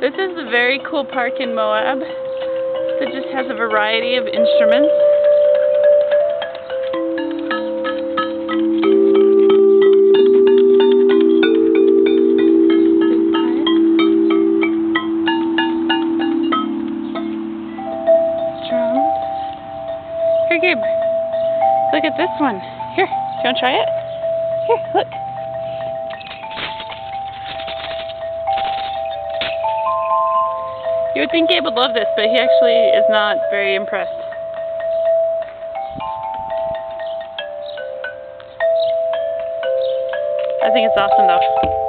This is a very cool park in Moab that just has a variety of instruments. Drums. Here, Gabe. Look at this one. Here, do you want to try it? Here, look. You would think Gabe would love this, but he actually is not very impressed. I think it's awesome though.